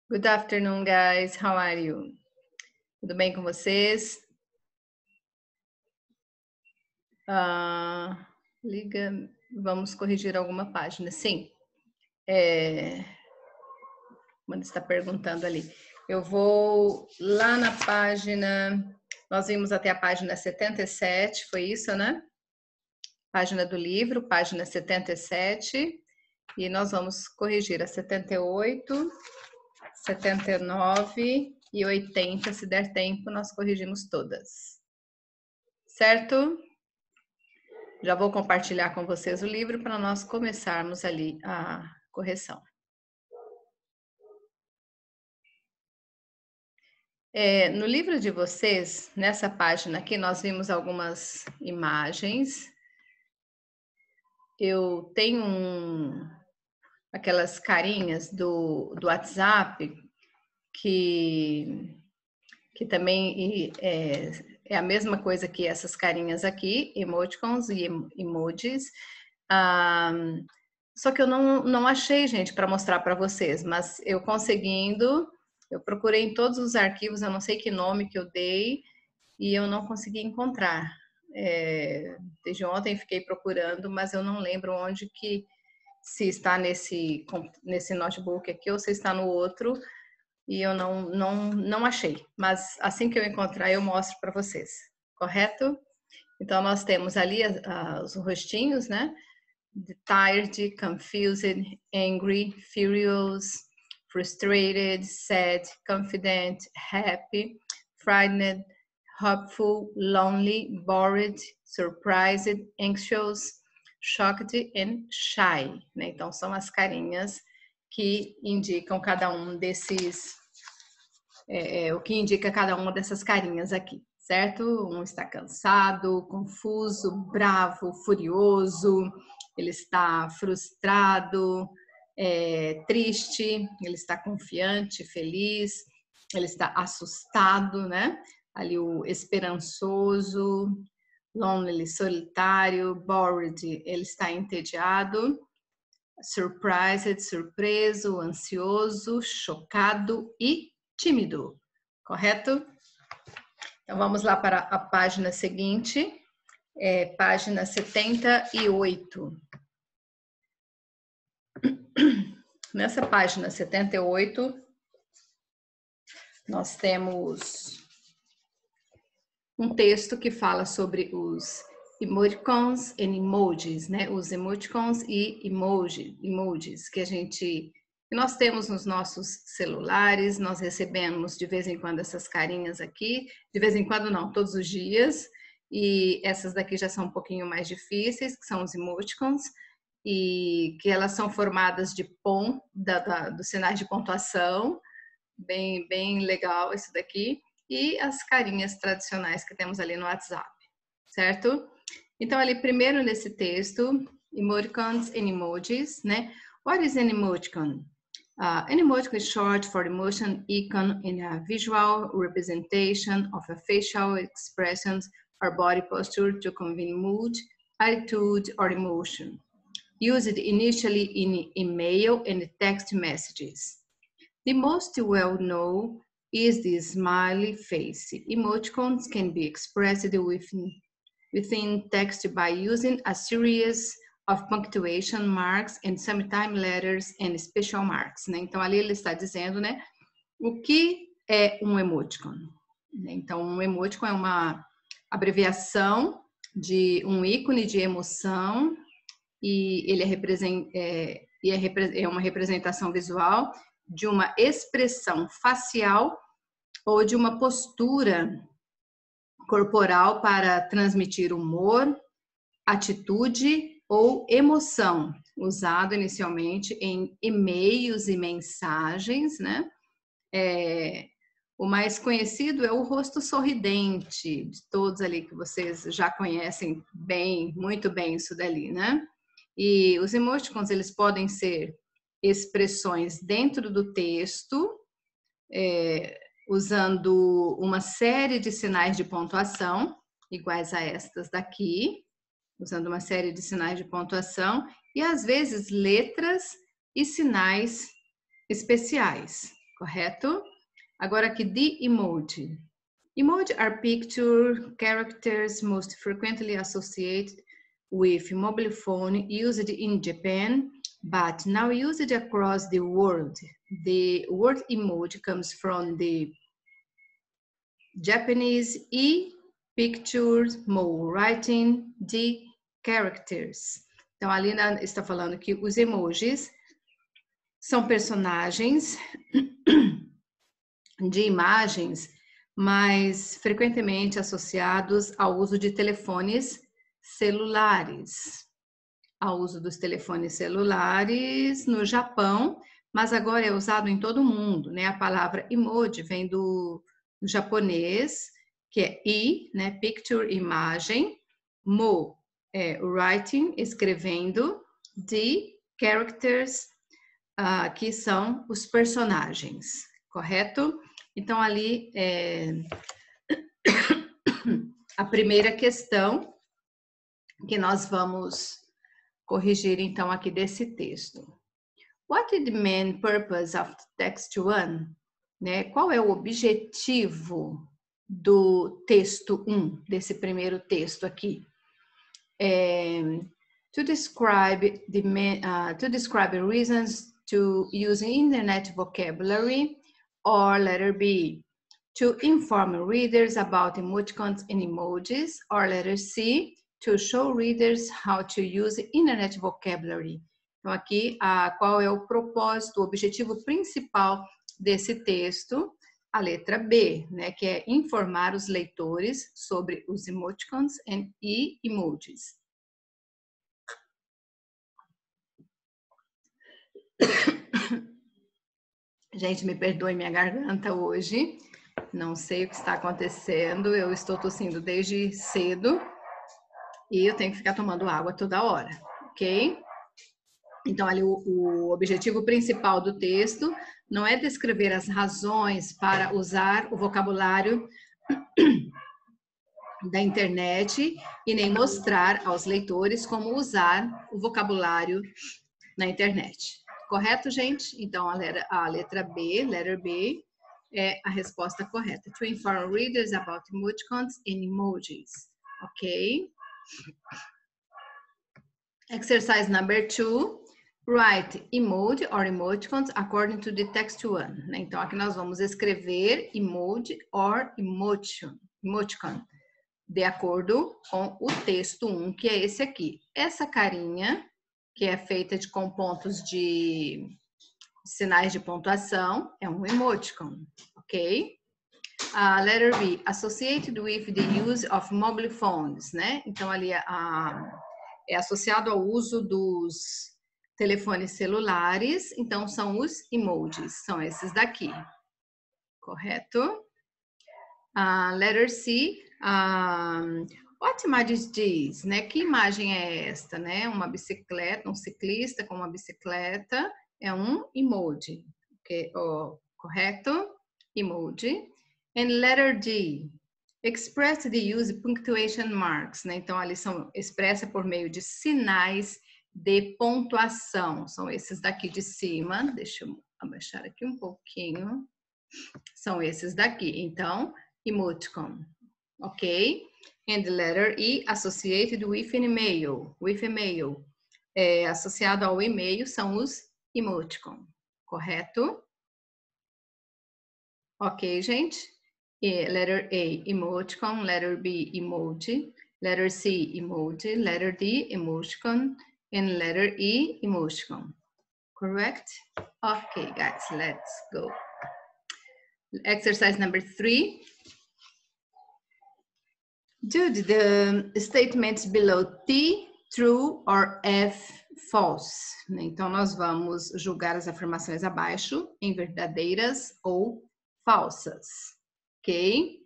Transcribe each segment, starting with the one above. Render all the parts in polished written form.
Good afternoon, guys. How are you? Tudo bem com vocês? Vamos corrigir alguma página. Sim. Manda está perguntando ali. Eu vou lá na página. Nós vimos até a página 77, foi isso, né? Página do livro, página 77. E nós vamos corrigir a 78, 79 e 80. Se der tempo, nós corrigimos todas. Certo? Já vou compartilhar com vocês o livro para nós começarmos ali a correção. No livro de vocês, nessa página aqui, nós vimos algumas imagens. Eu tenho aquelas carinhas do WhatsApp que também é a mesma coisa que essas carinhas aqui, emoticons e emojis. Só que eu não achei, gente, para mostrar para vocês, mas eu conseguindo, eu procurei em todos os arquivos, eu não sei que nome que eu dei, e eu não consegui encontrar. Desde ontem fiquei procurando, mas eu não lembro onde que, se está nesse notebook aqui ou se está no outro, e eu não achei. Mas assim que eu encontrar, eu mostro para vocês, correto? Então, nós temos ali os rostinhos, né? Tired, confused, angry, furious, frustrated, sad, confident, happy, frightened, hopeful, lonely, bored, surprised, anxious, shocked and shy, né? Então, são as carinhas que indicam cada um desses, o que indica cada uma dessas carinhas aqui, certo? Um está cansado, confuso, bravo, furioso, ele está frustrado, triste, ele está confiante, feliz, ele está assustado, né? Ali o esperançoso, lonely, solitário, bored, ele está entediado, surprised, surpreso, ansioso, chocado e tímido, correto? Então vamos lá para a página seguinte, página 78. Nessa página 78, nós temos um texto que fala sobre os emoticons e emojis, né? Os emoticons e emojis que nós temos nos nossos celulares, nós recebemos de vez em quando essas carinhas aqui, de vez em quando não, todos os dias, e essas daqui já são um pouquinho mais difíceis, que são os emoticons, e que elas são formadas de dos sinais de pontuação, bem legal isso daqui, e as carinhas tradicionais que temos ali no WhatsApp, certo? Então, ali primeiro nesse texto, emoticons and emojis, né? What is an emoticon? An emoticon is short for emotion icon in a visual representation of a facial expressions or body posture to convey mood, attitude, or emotion. Used initially in email and text messages. The most well-known is the smiley face. Emoticons can be expressed within text by using a series of punctuation marks and sometimes letters and special marks, né? Então, ali ele está dizendo, né, o que é um emoticon. Então, um emoticon é uma abreviação de um ícone de emoção e ele é uma representação visual de uma expressão facial ou de uma postura corporal para transmitir humor, atitude ou emoção, usado inicialmente em e-mails e mensagens, né? O mais conhecido é o rosto sorridente, de todos ali que vocês já conhecem bem, muito bem isso dali, né? E os emoticons, eles podem ser expressões dentro do texto, usando uma série de sinais de pontuação, iguais a estas daqui, usando uma série de sinais de pontuação, e às vezes letras e sinais especiais. correto? Agora aqui, the emoji. Emoji are picture characters most frequently associated with mobile phone used in Japan, but now used across the world. The word emoji comes from the Japanese e-pictures mo, writing the characters. Então, a Lina está falando que os emojis são personagens de imagens mais frequentemente associados ao uso de telefones celulares. Ao uso dos telefones celulares no Japão, mas agora é usado em todo o mundo, né? A palavra emoji vem do japonês, que é i, né? Picture, imagem, mo, writing, escrevendo, de characters, que são os personagens, correto? Então, ali, a primeira questão que nós vamos corrigir, então, aqui desse texto. What is the main purpose of text 1? Né? Qual é o objetivo do texto 1, desse primeiro texto aqui? To describe reasons to use internet vocabulary, or letter B, to inform readers about emoticons and emojis, or letter C, to show readers how to use internet vocabulary. Então aqui, qual é o propósito, o objetivo principal desse texto? A letra B, né, que é informar os leitores sobre os emoticons e emojis. Gente, me perdoe minha garganta hoje. Não sei o que está acontecendo. Eu estou tossindo desde cedo e eu tenho que ficar tomando água toda hora, ok? Então, ali o objetivo principal do texto não é descrever as razões para usar o vocabulário da internet e nem mostrar aos leitores como usar o vocabulário na internet. Correto, gente? Então, a letra B, letter B, é a resposta correta. To inform readers about emoticons and emojis. Ok? Exercise number 2. Write emoji or emoticons according to the text 1. Então, aqui nós vamos escrever emoji or emoticon, de acordo com o texto 1, que é esse aqui. Essa carinha, que é feita com pontos de sinais de pontuação, é um emoticon, ok? Letter B, associated with the use of mobile phones, né? Então, ali é associado ao uso dos telefones celulares, então são os emojis, são esses daqui, correto? Letter C, what image is this, né? Que imagem é esta, né? Uma bicicleta, um ciclista com uma bicicleta, é um emoji, okay? Correto? Emoji. And letter D, express the use punctuation marks, né? Então, ali são expressa por meio de sinais de pontuação. São esses daqui de cima. Deixa eu abaixar aqui um pouquinho. São esses daqui. Então, emoticon, ok? And the letter E, associated with an email. With email. Associado ao e-mail são os emoticon, correto? Ok, gente? Letter A, emoticon. Letter B, emoji. Letter C, emoji. Letter D, emoticon. And letter E, emoticon. Correct? Okay, guys, let's go. Exercise number 3. Do the statements below T, true or F, false. Então, nós vamos julgar as afirmações abaixo em verdadeiras ou falsas. Ok?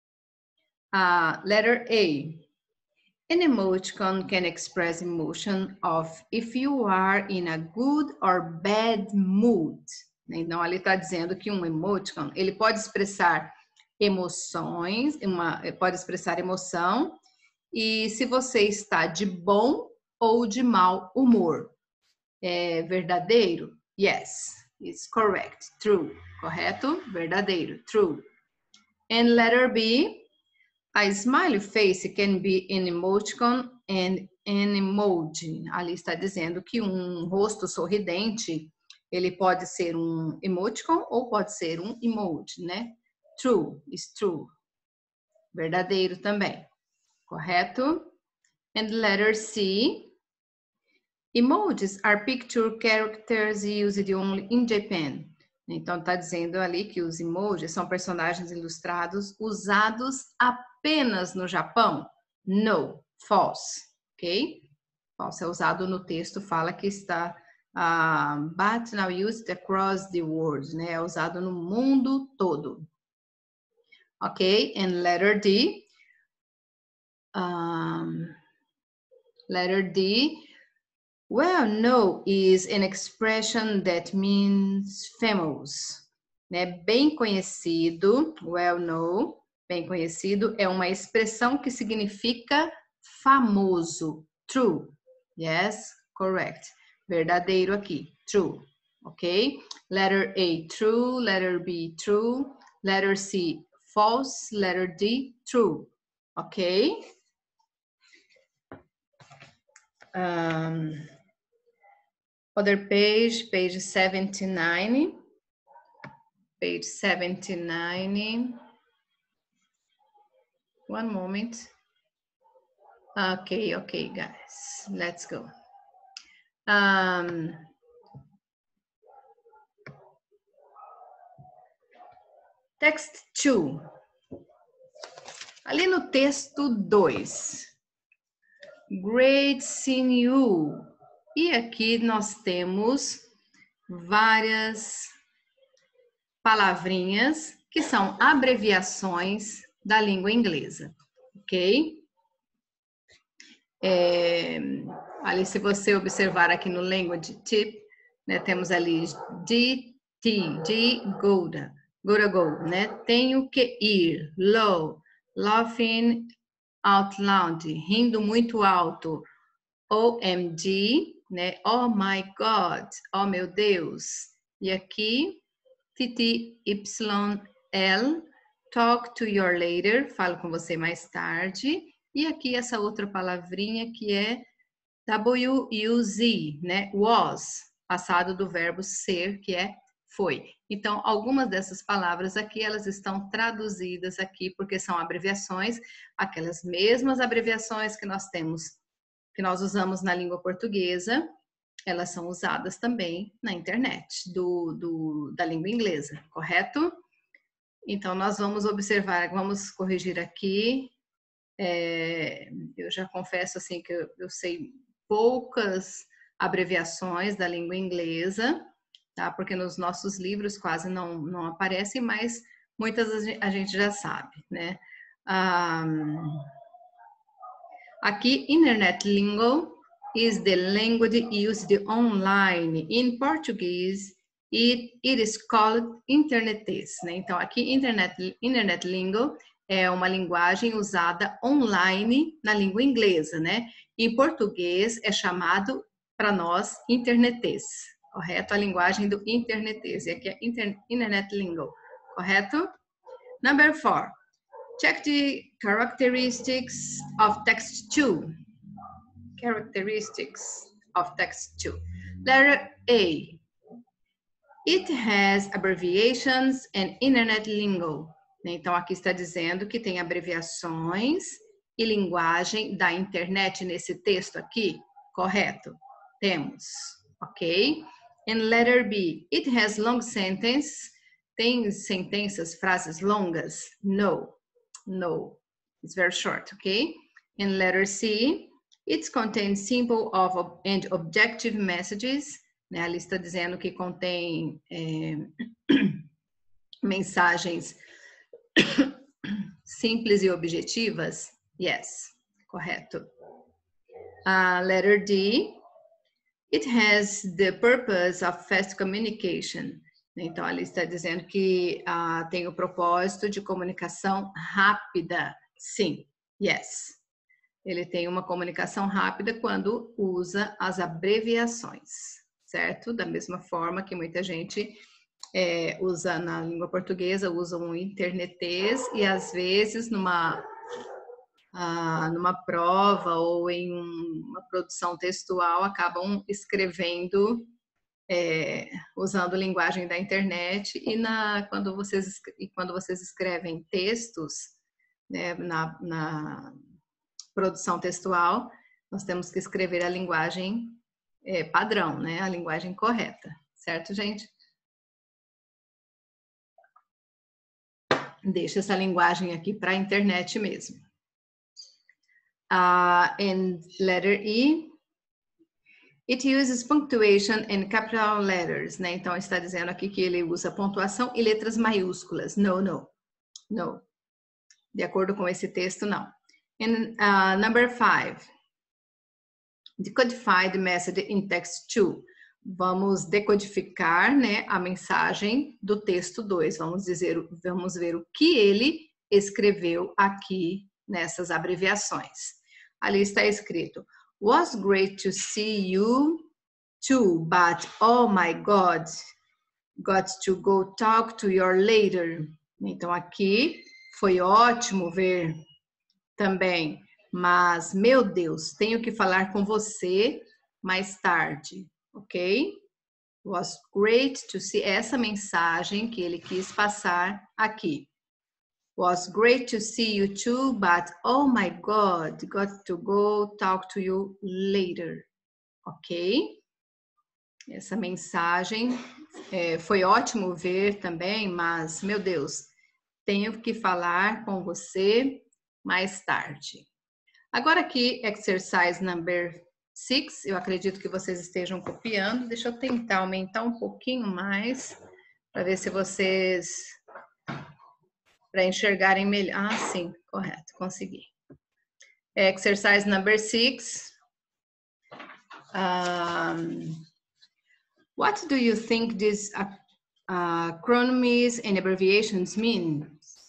Letter A. An emoticon can express emotion of if you are in a good or bad mood. Então, ali está dizendo que um emoticon, ele pode expressar emoções, pode expressar emoção, e se você está de bom ou de mau humor. É verdadeiro? Yes. is correct. True. Correto? Verdadeiro. True. And letter B, a smiley face can be an emoticon and an emoji. Ali está dizendo que um rosto sorridente, ele pode ser um emoticon ou pode ser um emoji, né? True, is true. Verdadeiro também. Correto? And letter C, emojis are picture characters used only in Japan. Então, está dizendo ali que os emojis são personagens ilustrados usados apenas no Japão? No, false, ok? False é usado no texto, fala que está but now used across the world, né? É usado no mundo todo. Ok? And letter D. Letter D. Well, no is an expression that means famous, né? Bem conhecido, well know, bem conhecido, é uma expressão que significa famoso. True, yes, correct. Verdadeiro aqui, true, ok? Letter A, true, letter B, true, letter C, false, letter D, true, ok? Other page, page 79. Page 79. One moment. Okay, guys. Let's go. Text 2. Ali no texto 2. Great seeing you. E aqui nós temos várias palavrinhas que são abreviações da língua inglesa, ok? Ali, se você observar aqui no Language Tip, né, temos ali DT, de gotta go, né? Tenho que ir, low, laughing out loud, rindo muito alto, OMG, né? Oh my God, oh meu Deus. E aqui, TTYL, talk to you later, falo com você mais tarde. E aqui essa outra palavrinha que é WUZ, né? Was, passado do verbo ser, que é foi. Então, algumas dessas palavras aqui, elas estão traduzidas aqui porque são abreviações, aquelas mesmas abreviações que nós temos, que nós usamos na língua portuguesa, elas são usadas também na internet da língua inglesa, correto? Então, nós vamos observar, vamos corrigir aqui. Eu já confesso assim que eu sei poucas abreviações da língua inglesa, tá? Porque nos nossos livros quase não aparecem, mas muitas a gente já sabe, né? Aqui, Internet Lingo is the language used online. In Portuguese, it is called Internetês, né? Então, aqui, Internet Lingo é uma linguagem usada online na língua inglesa, né? Em português é chamado, para nós, Internetês, correto? A linguagem do Internetês. E aqui é Internet Lingo, correto? Number 4. Check the characteristics of text 2. Characteristics of text 2. Letter A. It has abbreviations and internet lingo. Então, aqui está dizendo que tem abreviações e linguagem da internet nesse texto aqui. Correto? Temos. Ok? And letter B. It has long sentences. Tem sentenças, frases longas? No. No. It's very short, ok? And letter C. It contains simple and objective messages. Né? Ali está dizendo que contém mensagens simples e objetivas? Yes, correto. Letter D. It has the purpose of fast communication. Então, ali está dizendo que tem o propósito de comunicação rápida. Sim, yes. Ele tem uma comunicação rápida quando usa as abreviações, certo? Da mesma forma que muita gente usa na língua portuguesa, usa um internetês e às vezes numa prova ou em uma produção textual acabam escrevendo usando linguagem da internet quando vocês escrevem textos, né, na produção textual, nós temos que escrever a linguagem padrão, né, a linguagem correta, certo, gente? Deixa essa linguagem aqui para a internet mesmo. And letter E, it uses punctuation and capital letters, né? Então, está dizendo aqui que ele usa pontuação e letras maiúsculas. No. De acordo com esse texto, não. And number 5, decodify the message in text 2. Vamos decodificar, né, a mensagem do texto 2. Vamos ver o que ele escreveu aqui nessas abreviações. Ali está escrito: Was great to see you too, but oh my God, got to go talk to you later. Então aqui foi ótimo ver também, mas meu Deus, tenho que falar com você mais tarde, ok? Was great to see, essa mensagem que ele quis passar aqui. Was great to see you too, but oh my God, got to go talk to you later, ok? Essa mensagem foi ótimo ver também, mas meu Deus, tenho que falar com você mais tarde. Agora aqui, exercise number 6, eu acredito que vocês estejam copiando. Deixa eu tentar aumentar um pouquinho mais, para ver se vocês, para enxergarem melhor. Ah, sim, correto, consegui. Exercise number 6. What do you think these acronyms and abbreviations mean?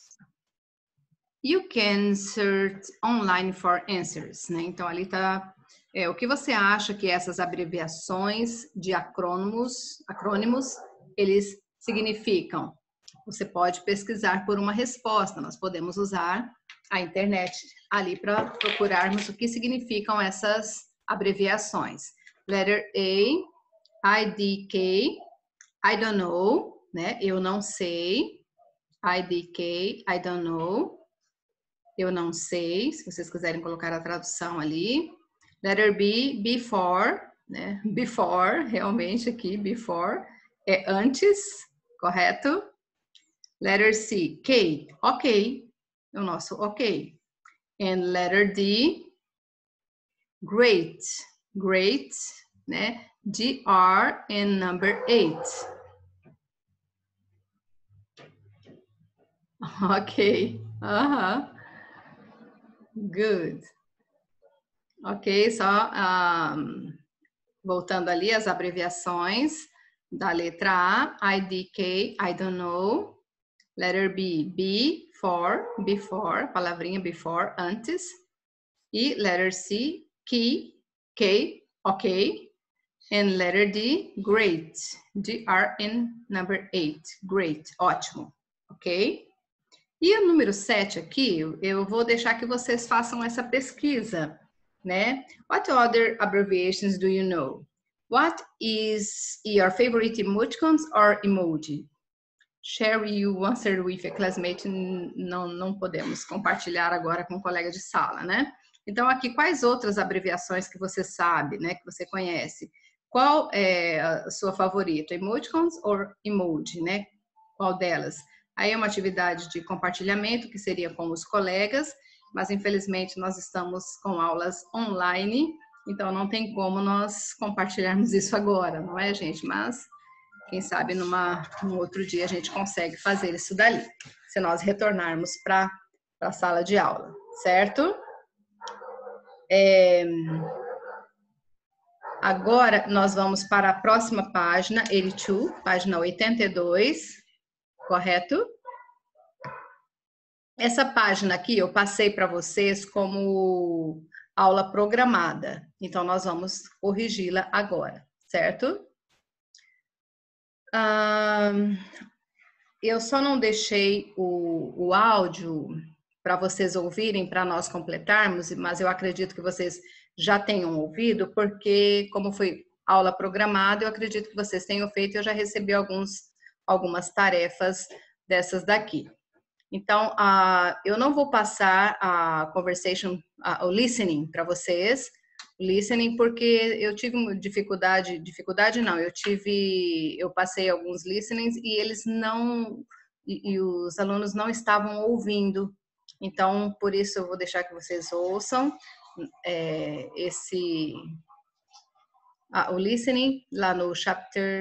You can search online for answers, né? Então, ali está o que você acha que essas abreviações de acrônimos, eles significam? Você pode pesquisar por uma resposta. Nós podemos usar a internet ali para procurarmos o que significam essas abreviações. Letter A, IDK, I don't know, né? Eu não sei. IDK, I don't know. Eu não sei, se vocês quiserem colocar a tradução ali. Letter B, before, né? Before, realmente aqui, before, é antes, correto? Letter C, K, ok, o nosso ok. And letter D, great, né? GR and number 8. Ok, good. Ok, só voltando ali as abreviações da letra A, IDK, I don't know. Letter B, before, palavrinha before, antes. E letter C, key, K, ok. And letter D, great, GR and number 8, great, ótimo, ok? E o número 7 aqui, eu vou deixar que vocês façam essa pesquisa, né? What other abbreviations do you know? What is your favorite emoticons or emoji? Share you answer with a classmate, não podemos compartilhar agora com um colega de sala, né? Então, aqui, quais outras abreviações que você sabe, né? Que você conhece? Qual é a sua favorita? Emoticons ou emoji, né? Qual delas? Aí é uma atividade de compartilhamento, que seria com os colegas, mas infelizmente nós estamos com aulas online, então não tem como nós compartilharmos isso agora, não é, gente? Mas, quem sabe, num outro dia a gente consegue fazer isso dali, se nós retornarmos para a sala de aula, certo? Agora, nós vamos para a próxima página, 82, página 82, correto? Essa página aqui eu passei para vocês como aula programada, então nós vamos corrigi-la agora, certo? Eu só não deixei o áudio para vocês ouvirem, para nós completarmos, mas eu acredito que vocês já tenham ouvido, porque como foi aula programada, eu acredito que vocês tenham feito, eu já recebi algumas tarefas dessas daqui. Então, eu não vou passar a conversation, o listening para vocês, listening, porque eu tive dificuldade não, eu passei alguns listenings e eles não, e os alunos não estavam ouvindo. Então, por isso eu vou deixar que vocês ouçam o listening lá no chapter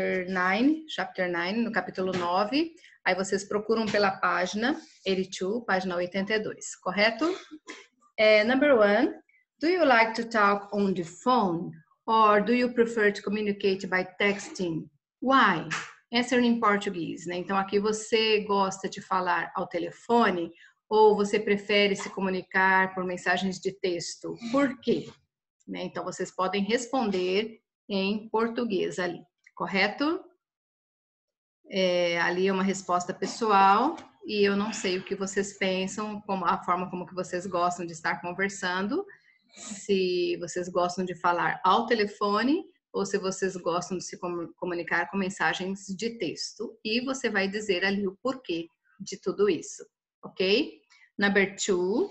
9, no capítulo 9. Aí vocês procuram pela página 82, página 82, correto? Number 1, do you like to talk on the phone or do you prefer to communicate by texting? Why? Answer em português, né? Então aqui você gosta de falar ao telefone ou você prefere se comunicar por mensagens de texto? Por quê? Né? Então, vocês podem responder em português ali, correto? Ali é uma resposta pessoal e eu não sei o que vocês pensam, a forma como que vocês gostam de estar conversando, se vocês gostam de falar ao telefone ou se vocês gostam de se comunicar com mensagens de texto. E você vai dizer ali o porquê de tudo isso, ok? Number 2.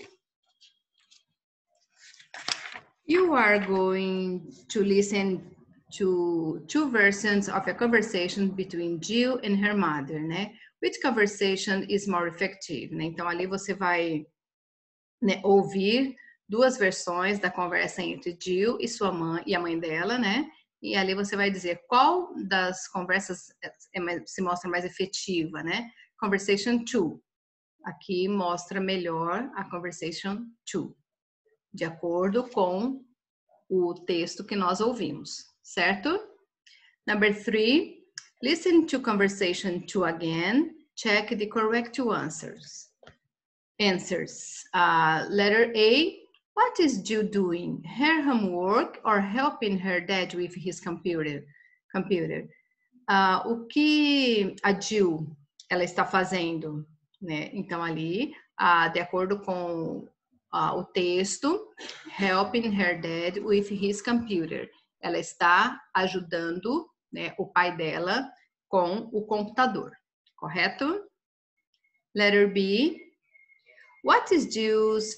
You are going to listen to 2 versions of a conversation between Jill and her mother, né? Which conversation is more effective, né? Então, ali você vai, né, ouvir 2 versões da conversa entre Jill e sua mãe e a mãe dela, né? E ali você vai dizer qual das conversas se mostra mais efetiva, né? Conversation 2. Aqui mostra melhor a conversation 2. De acordo com o texto que nós ouvimos, certo? Number 3, listen to conversation 2 again, check the correct answers. Letter A, what is Jill doing? Her homework or helping her dad with his computer? O que a Jill ela está fazendo, né? Então ali, de acordo com o texto, helping her dad with his computer. Ela está ajudando, né, o pai dela com o computador, correto? Letter B. What is Jill's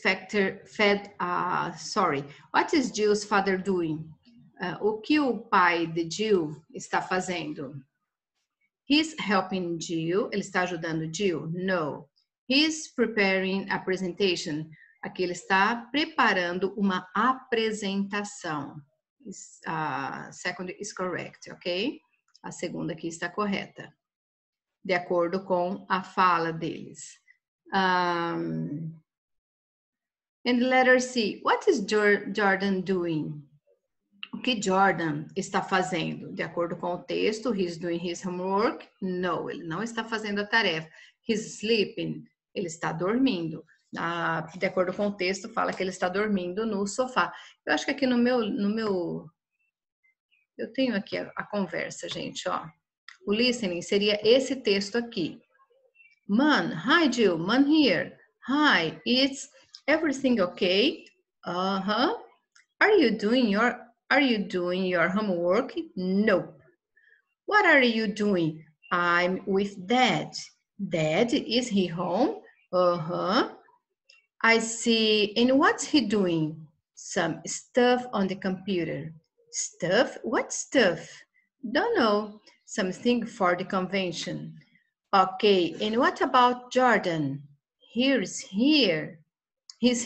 father doing? O que o pai de Jill está fazendo? He's helping Jill. Ele está ajudando Jill? No. He's preparing a presentation. Aqui ele está preparando uma apresentação. Second is correct, ok? A segunda aqui está correta. De acordo com a fala deles. And letter C. What is Jordan doing? O que Jordan está fazendo? De acordo com o texto, he's doing his homework. No, ele não está fazendo a tarefa. He's sleeping. Ele está dormindo. De acordo com o texto, fala que ele está dormindo no sofá. Eu acho que aqui no meu eu tenho aqui a conversa, gente, ó. O listening seria esse texto aqui. Man, hi Jill, man here. Hi, it's everything okay? Uh-huh. Are you doing your homework? Nope. What are you doing? I'm with Dad. Dad, is he home? Uh-huh. I see. And what's he doing? Some stuff on the computer. Stuff? What stuff? Don't know. Something for the convention. Okay, and what about Jordan? He's here. Is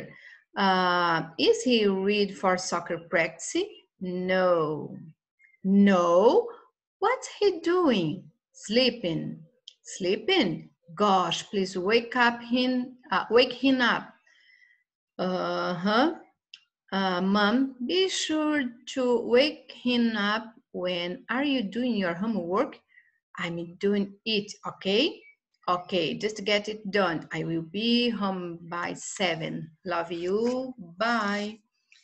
he ready for soccer practice? No. No? What's he doing? Sleeping. Sleeping? Gosh, please wake him up. Mom, be sure to wake him up when are you doing your homework? I'm doing it, okay? Okay, just get it done. I will be home by 7. Love you, bye.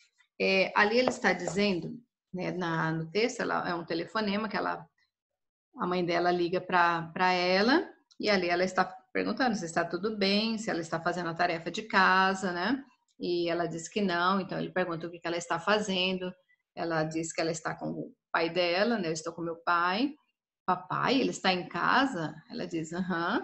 Ali ele está dizendo, né, no texto, é um telefonema que ela a mãe dela liga para ela e ali ela está perguntando se está tudo bem, se ela está fazendo a tarefa de casa, né? E ela diz que não, então ele pergunta o que ela está fazendo. Ela diz que ela está com o pai dela, né? Eu estou com meu pai. Papai, ele está em casa? Ela diz, aham.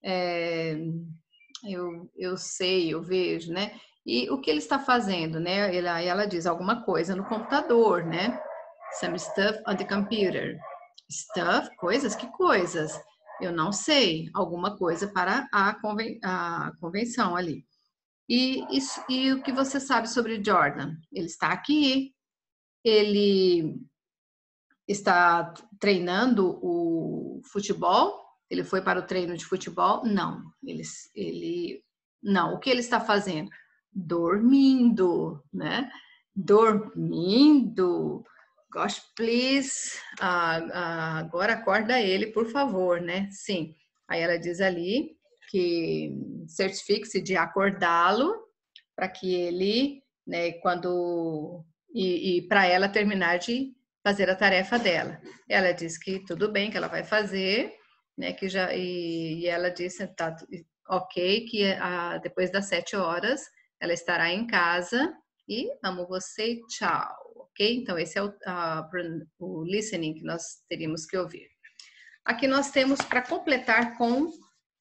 Eu sei, eu vejo, né? E o que ele está fazendo, né? Ela diz alguma coisa no computador, né? Some stuff on the computer. Stuff? Coisas? Que coisas? Eu não sei. Alguma coisa para a convenção ali. E o que você sabe sobre Jordan? Ele está aqui. Ele está treinando o futebol? Ele foi para o treino de futebol? Não. Não. O que ele está fazendo? Dormindo, né? Dormindo. Gosh, please. Agora acorda ele, por favor, né? Sim. Aí ela diz ali que certifique-se de acordá-lo para que ele, né, quando e para ela terminar de fazer a tarefa dela. Ela diz que tudo bem, que ela vai fazer, né? Que já e ela disse tá ok, que depois das 7 horas ela estará em casa e amo você, tchau, ok? Então esse é o listening que nós teríamos que ouvir. Aqui nós temos para completar com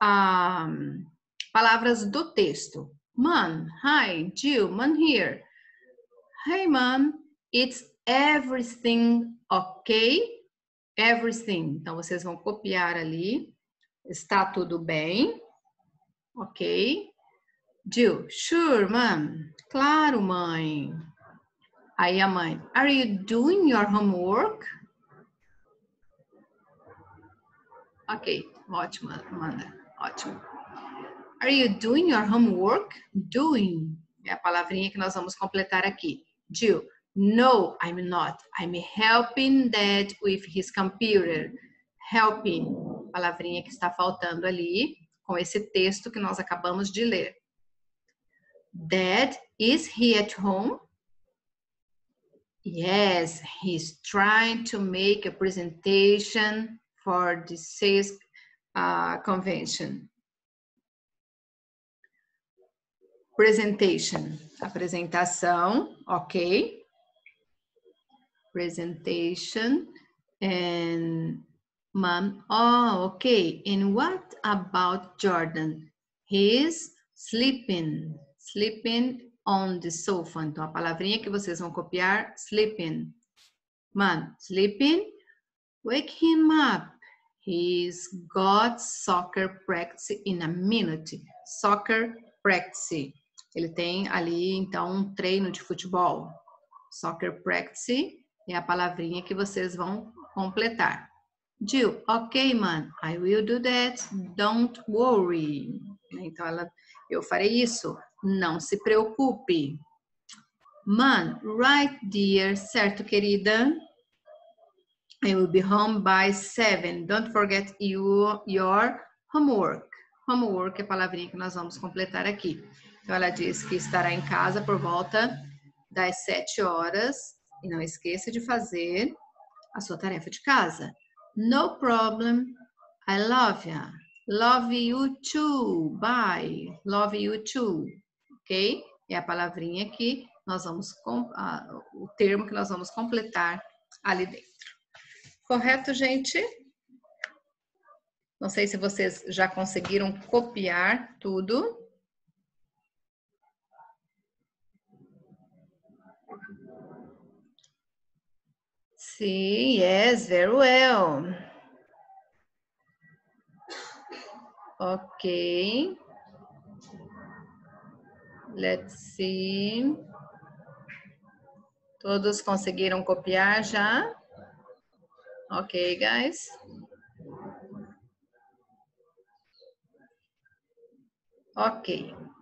palavras do texto. Man, hi, Jill, man here. Hey, man, it's everything okay? Everything. Então, vocês vão copiar ali. Está tudo bem? Ok. Jill, sure, ma'am. Claro, mãe. Aí a mãe, are you doing your homework? Ok, ótimo, Amanda. Ótimo. Are you doing your homework? Doing. É a palavrinha que nós vamos completar aqui. Jill, no, I'm not. I'm helping Dad with his computer. Helping, palavrinha que está faltando ali, com esse texto que nós acabamos de ler. Dad, is he at home? Yes, he's trying to make a presentation for the sales convention. Presentation, apresentação, ok. Presentation, and mom, oh, okay. And what about Jordan? He's sleeping on the sofa. Então, a palavrinha que vocês vão copiar, sleeping. Mom, sleeping? Wake him up. He's got soccer practice in a minute. Soccer practice. Ele tem ali, então, um treino de futebol. Soccer practice é a palavrinha que vocês vão completar. Jill, ok, man, I will do that. Don't worry. Então, eu farei isso. Não se preocupe. Man, right, dear. Certo, querida? I will be home by 7. Don't forget your homework. Homework é a palavrinha que nós vamos completar aqui. Então, ela diz que estará em casa por volta das 7 horas. E não esqueça de fazer a sua tarefa de casa. No problem. I love you. Love you too. Bye. Love you too. Ok? É a palavrinha que nós vamos, o termo que nós vamos completar ali dentro. Correto, gente? Não sei se vocês já conseguiram copiar tudo. Sim, yes, very well. Ok. Let's see. Todos conseguiram copiar já? Ok, guys. Ok.